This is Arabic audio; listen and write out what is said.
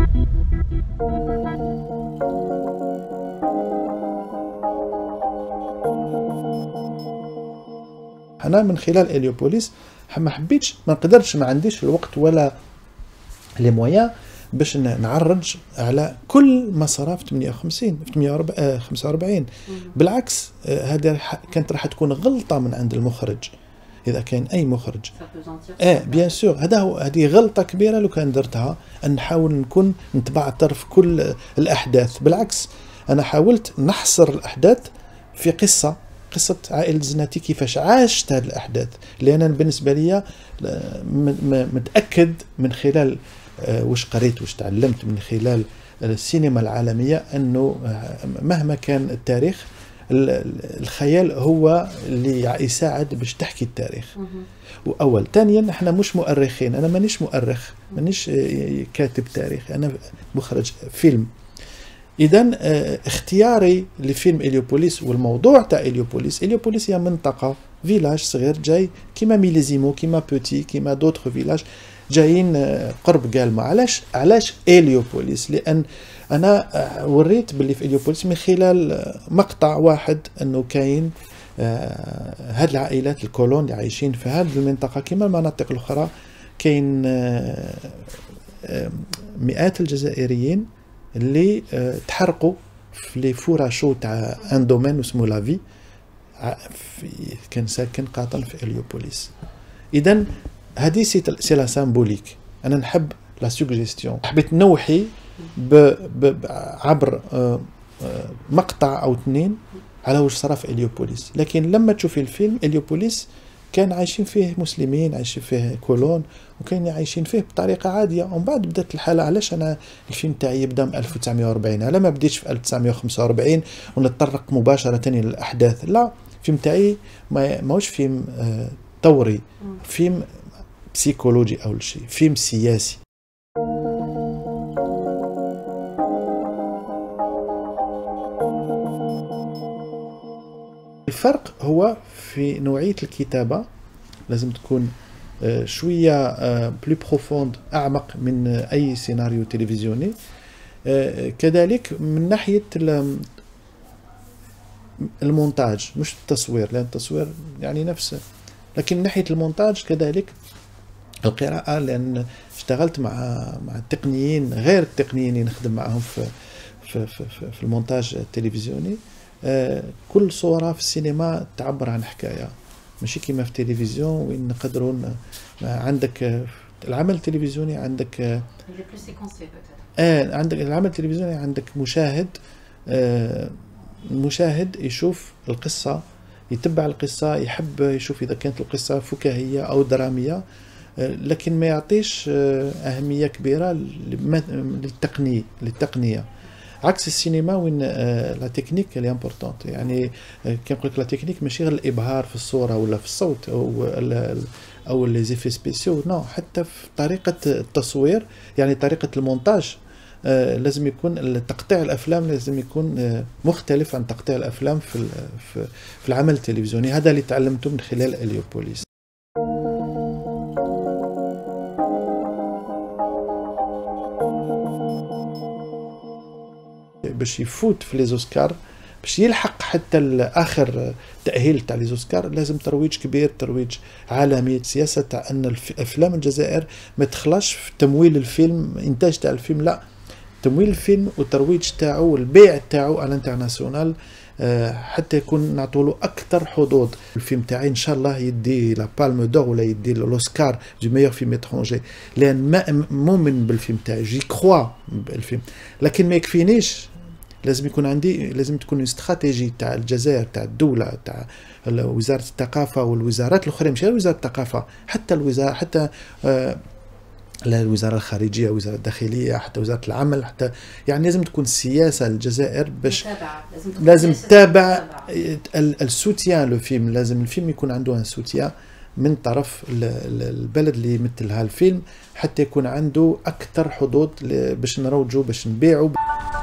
أنا من خلال إليوبوليس ما حبيتش، ما قدرتش، ما عنديش الوقت ولا لي مويان باش نعرج على كل ما صرا في 58 في 145. بالعكس هذه كانت راح تكون غلطة من عند المخرج إذا كان أي مخرج. بيان سور هذه غلطة كبيرة لو كان درتها، أن نحاول نتبعتر في كل الأحداث. بالعكس أنا حاولت نحصر الأحداث في قصة عائلة زناتي، كيفاش عاشت هذه الأحداث، لأن بالنسبة لي متأكد من خلال وش قريت وش تعلمت من خلال السينما العالمية أنه مهما كان التاريخ، الخيال هو اللي يساعد باش تحكي التاريخ. وأول ثانيا نحن مش مؤرخين، أنا مانيش مؤرخ، مانيش كاتب تاريخ، أنا مخرج فيلم. إذن اختياري لفيلم إليوبوليس والموضوع تاع إليوبوليس هي منطقة فيلاج صغير جاي كيما ميليزيمو، كيما بوتي، كيما دوتر فيلاج جايين قرب قالما. علاش إليوبوليس؟ لأن أنا وريت باللي في إليوبوليس من خلال مقطع واحد أنه كاين هاد العائلات الكولون اللي عايشين في هذه المنطقة كيما المناطق الأخرى، كاين مئات الجزائريين اللي تحرقوا في لي فوراشو تاع ان دومين اسمه لافي، كان ساكن قاطن في إليوبوليس. إذن هذه سي لا سامبوليك. أنا نحب لا سوجيستيون، حبيت نوحي عبر مقطع أو اثنين على وش صرا في إليوبوليس. لكن لما تشوفي الفيلم إليوبوليس كان عايشين فيه مسلمين، عايشين فيه كولون، وكان عايشين فيه بطريقة عادية. ومن بعد بدأت الحالة. علاش أنا الفيلم تاعي يبدأ من 1940؟ على ما بديتش في 1945 ونتطرق مباشرة إلى الأحداث. لا، الفيلم تاعي ماهوش فيلم ثوري، فيلم بسيكولوجي أول شيء، فيلم سياسي. الفرق هو في نوعية الكتابة، لازم تكون شوية بلو بروفوند، أعمق من أي سيناريو تلفزيوني. كذلك من ناحية المونتاج، مش التصوير، لأن التصوير يعني نفسه، لكن من ناحية المونتاج كذلك القراءة، لأن اشتغلت مع التقنيين غير التقنيين اللي نخدم معهم في المونتاج التلفزيوني. كل صورة في السينما تعبر عن حكاية، ماشي كيما في التلفزيون وين نقدروا عندك العمل التلفزيوني عندك عندك العمل التلفزيوني عندك مشاهد، المشاهد يشوف القصة، يتبع القصة، يحب يشوف إذا كانت القصة فكاهية أو درامية، لكن ما يعطيش أهمية كبيرة للتقنية. عكس السينما وين لا تكنيك اللي امبورطونت. يعني كيما نقول لك لا تكنيك ماشي غير الابهار في الصوره ولا في الصوت او لي زيفي سبيسيو، نو، حتى في طريقه التصوير، يعني طريقه المونتاج. لازم يكون تقطيع الافلام لازم يكون مختلف عن تقطيع الافلام في العمل التلفزيوني. هذا اللي تعلمته من خلال إليوبوليس. باش يفوت في لي زوسكار، باش يلحق حتى الاخر تاهيل تاع لي زوسكار، لازم ترويج كبير، ترويج عالمي، سياسه تاع ان افلام الجزائر ما تخلاش في تمويل الفيلم، انتاج تاع الفيلم، لا، تمويل الفيلم والترويج تاعو والبيع تاعو على الانترناسيونال، حتى يكون نعطولو اكثر حظوظ. الفيلم تاعي ان شاء الله يدي لا بالم دور ولا يدي الاوسكار دو ميور فيلم اترونجي، لان ما مؤمن بالفيلم تاعي، جي كخوا بالفيلم. لكن ما يكفينيش، لازم تكون استراتيجي تاع الجزائر، تاع الدولة، تاع وزارة الثقافة والوزارات الأخرى، مش غير وزارة الثقافة، حتى الوزارة، حتى الوزارة الخارجية، وزارة الداخلية، حتى وزارة العمل، حتى يعني لازم تكون السياسة الجزائر باش لازم تتابع السوتيان لو فيلم. لازم الفيلم يكون عنده ان سوتيان من طرف البلد اللي يمثلها الفيلم، حتى يكون عنده أكثر حظوظ باش نروجوا، باش نبيعوا.